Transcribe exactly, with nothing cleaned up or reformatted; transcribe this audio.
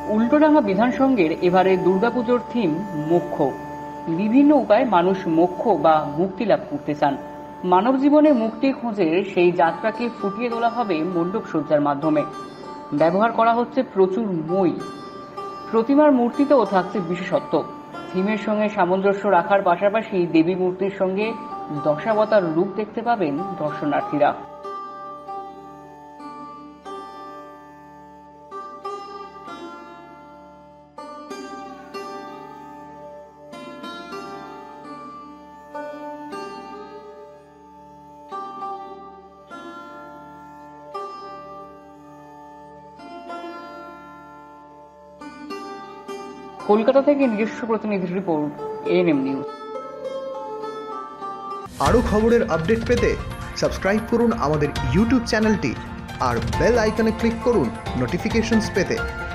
উল্টোডাঙ্গা বিধান সংঘের এবারে দুর্গাপুজোর থিম মোক্ষ। বিভিন্ন উপায়ে মানুষ মোক্ষ বা মুক্তি লাভ করতে চান। মানব জীবনে মুক্তির খোঁজে সেই যাত্রাকে ফুটিয়ে তোলা হবে মণ্ডপ সজ্জার মাধ্যমে। ব্যবহার করা হচ্ছে প্রচুর মই। প্রতিমার মূর্তিতেও থাকছে বিশেষত্ব। থিমের সঙ্গে সামঞ্জস্য রাখার পাশাপাশি দেবী মূর্তির সঙ্গে দশাবতার রূপ দেখতে পাবেন দর্শনার্থীরা। কলকাতা থেকে নিজস্ব প্রতিনিধির রিপোর্ট, এএনএম নিউজ। আরও খবরের আপডেট পেতে সাবস্ক্রাইব করুন আমাদের ইউটিউব চ্যানেলটি আর বেল আইকনে ক্লিক করুন নোটিফিকেশনস পেতে।